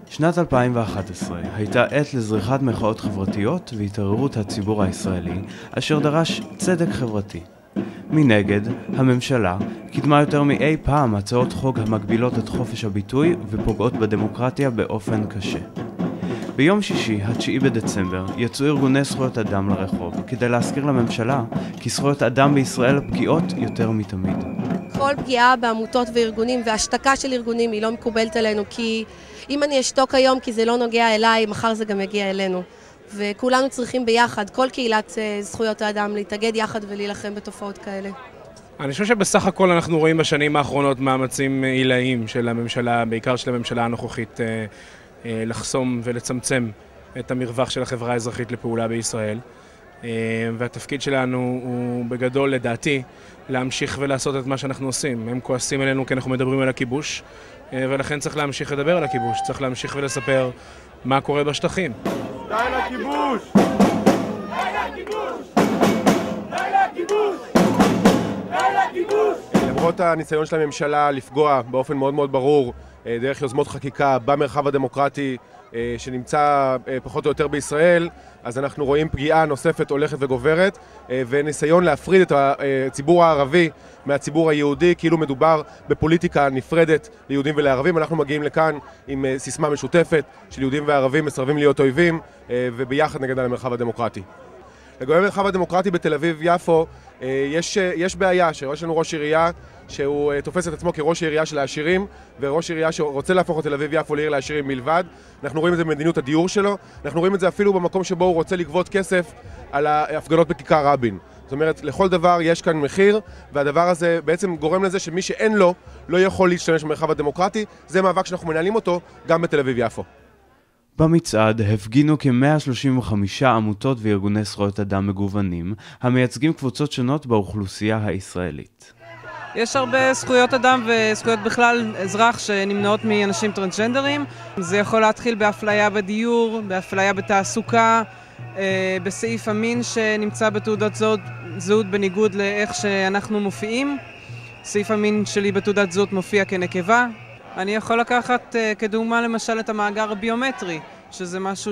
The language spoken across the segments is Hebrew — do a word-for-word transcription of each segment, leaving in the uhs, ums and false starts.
שנת אלפיים ואחת עשרה הייתה עת לזריחת מחאות חברתיות והתעוררות הציבור הישראלי, אשר דרש צדק חברתי. מנגד, הממשלה קידמה יותר מאי פעם הצעות חוק המגבילות את חופש הביטוי ופוגעות בדמוקרטיה באופן קשה. ביום שישי, התשיעי בדצמבר, יצאו ארגוני זכויות אדם לרחוב כדי להזכיר לממשלה כי זכויות אדם בישראל פגיעות יותר מתמיד. כל פגיעה בעמותות וארגונים והשתקה של ארגונים היא לא מקובלת עלינו, כי אם אני אשתוק היום כי זה לא נוגע אליי, מחר זה גם יגיע אלינו. וכולנו צריכים ביחד, כל קהילת זכויות האדם, להתאגד יחד ולהילחם בתופעות כאלה. אני חושב שבסך הכל אנחנו רואים בשנים האחרונות מאמצים עילאיים של הממשלה, בעיקר של הממשלה הנוכחית, לחסום ולצמצם את המרווח של החברה האזרחית לפעולה בישראל. והתפקיד שלנו הוא בגדול, לדעתי, להמשיך ולעשות את מה שאנחנו עושים. הם כועסים עלינו כי אנחנו מדברים על הכיבוש, ולכן צריך להמשיך לדבר על הכיבוש, צריך להמשיך ולספר מה קורה בשטחים. די לכיבוש! די לכיבוש! די לכיבוש! די לכיבוש! למרות הניסיון של הממשלה לפגוע באופן מאוד מאוד ברור דרך יוזמות חקיקה במרחב הדמוקרטי שנמצא פחות או יותר בישראל, אז אנחנו רואים פגיעה נוספת הולכת וגוברת וניסיון להפריד את הציבור הערבי מהציבור היהודי, כאילו מדובר בפוליטיקה נפרדת ליהודים ולערבים. אנחנו מגיעים לכאן עם סיסמה משותפת של יהודים וערבים מסרבים להיות אויבים וביחד נגד המרחב הדמוקרטי. לגבי המרחב הדמוקרטי בתל אביב-יפו יש, יש בעיה שיש לנו ראש עירייה שהוא תופס את עצמו כראש עירייה של העשירים, וראש עירייה שרוצה להפוך את תל אביב-יפו לעיר לעשירים מלבד. אנחנו רואים את זה במדיניות הדיור שלו, אנחנו רואים את זה אפילו במקום שבו הוא רוצה לגבות כסף על ההפגנות בכיכר רבין. זאת אומרת, לכל דבר יש כאן מחיר, והדבר הזה בעצם גורם לזה שמי שאין לו לא יכול להשתמש במרחב הדמוקרטי. זה מאבק שאנחנו מנהלים אותו גם בתל אביב-יפו. במצעד הפגינו כ-מאה שלושים וחמש עמותות וארגוני זכויות אדם מגוונים, המייצגים קבוצות שונות באוכלוסייה הישראלית. יש הרבה זכויות אדם וזכויות בכלל אזרח שנמנעות מאנשים טרנסג'נדרים. זה יכול להתחיל באפליה בדיור, באפליה בתעסוקה, בסעיף המין שנמצא בתעודת זהות, זהות בניגוד לאיך שאנחנו מופיעים. סעיף המין שלי בתעודת זהות מופיע כנקבה. אני יכול לקחת כדוגמה למשל את המאגר הביומטרי, שזה משהו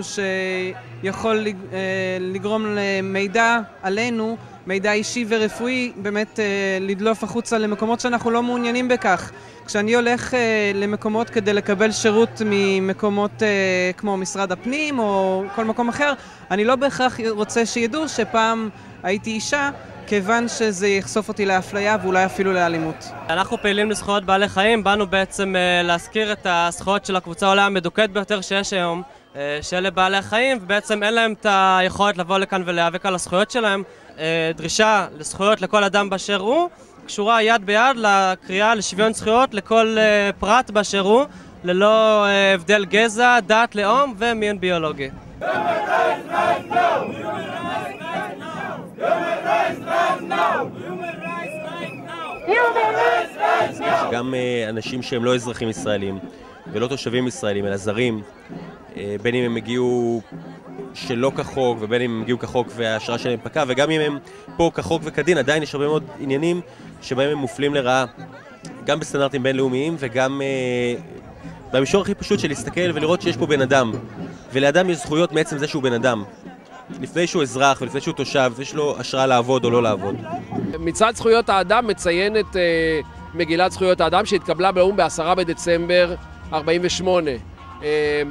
שיכול לגרום למידע עלינו, מידע אישי ורפואי, באמת לדלוף החוצה למקומות שאנחנו לא מעוניינים בכך. כשאני הולך למקומות כדי לקבל שירות ממקומות כמו משרד הפנים או כל מקום אחר, אני לא בהכרח רוצה שידעו שפעם הייתי אישה, כיוון שזה יחשוף אותי לאפליה ואולי אפילו לאלימות. אנחנו פעילים לזכויות בעלי חיים, באנו בעצם להזכיר את הזכויות של הקבוצה אולי המדוכאת ביותר שיש היום, שאלה בעלי חיים, ובעצם אין להם את היכולת לבוא לכאן ולהיאבק על הזכויות שלהם. דרישה לזכויות לכל אדם באשר הוא, קשורה יד ביד לקריאה לשוויון זכויות לכל פרט באשר הוא, ללא הבדל גזע, דת, לאום ומין ביולוגי. גם אנשים שהם לא אזרחים ישראלים ולא תושבים ישראלים אלא זרים, בין אם הם הגיעו שלא כחוק ובין אם הם הגיעו כחוק וההשראה שלהם פקעה, וגם אם הם פה כחוק וכדין, עדיין יש הרבה מאוד עניינים שבהם הם מופלים לרעה, גם בסטנדרטים בינלאומיים וגם במישור הכי פשוט של להסתכל ולראות שיש פה בן אדם, ולאדם יש זכויות מעצם זה שהוא בן אדם, לפני שהוא אזרח ולפני שהוא תושב, ויש לו השראה לעבוד או לא לעבוד. מצעד זכויות האדם מציין את uh, מגילת זכויות האדם שהתקבלה באו"ם ב-עשרה בדצמבר ארבעים ושמונה. Uh,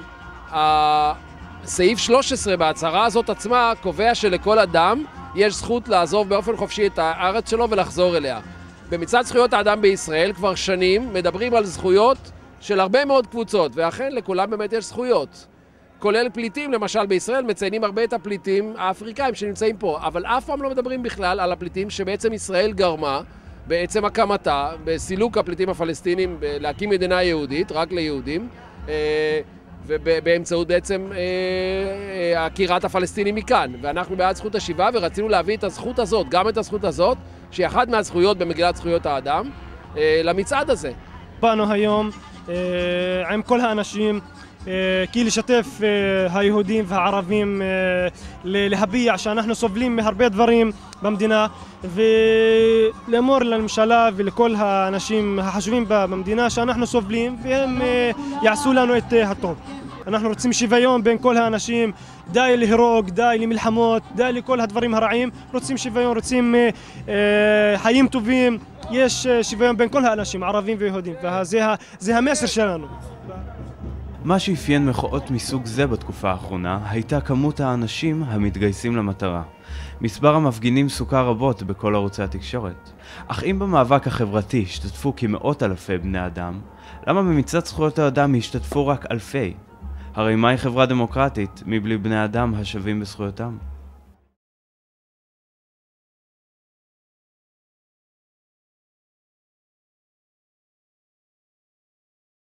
הסעיף שלוש עשרה בהצהרה הזאת עצמה קובע שלכל אדם יש זכות לעזוב באופן חופשי את הארץ שלו ולחזור אליה. במצעד זכויות האדם בישראל כבר שנים מדברים על זכויות של הרבה מאוד קבוצות, ואכן לכולם באמת יש זכויות. כולל פליטים, למשל בישראל מציינים הרבה את הפליטים האפריקאים שנמצאים פה, אבל אף פעם לא מדברים בכלל על הפליטים שבעצם ישראל גרמה, בעצם הקמתה, בסילוק הפליטים הפלסטינים, להקים מדינה יהודית, רק ליהודים, ובאמצעות בעצם עקירת הפלסטינים מכאן. ואנחנו בעד זכות השיבה ורצינו להביא את הזכות הזאת, גם את הזכות הזאת, שהיא אחת מהזכויות במגילת זכויות האדם, למצעד הזה. באנו היום עם כל האנשים, כי לשתף היהודים והערבים להביע שאנחנו סובלים מהרבה דברים במדינה, ולאמור לממשלה ולכל האנשים החשובים במדינה שאנחנו סובלים והם יעשו לנו את הטוב. אנחנו רוצים שוויון בין כל האנשים, די להרוג, די למלחמות, די לכל הדברים הרעים, רוצים שוויון, רוצים אה, אה, חיים טובים, יש אה, שוויון בין כל האנשים, ערבים ויהודים, וזה המסר שלנו. מה שאפיין מחאות מסוג זה בתקופה האחרונה הייתה כמות האנשים המתגייסים למטרה. מספר המפגינים סוכר רבות בכל ערוצי התקשורת. אך אם במאבק החברתי השתתפו כמאות אלפי בני אדם, למה במצעד זכויות האדם השתתפו רק אלפי? הרי מהי חברה דמוקרטית מבלי בני אדם השווים בזכויותם?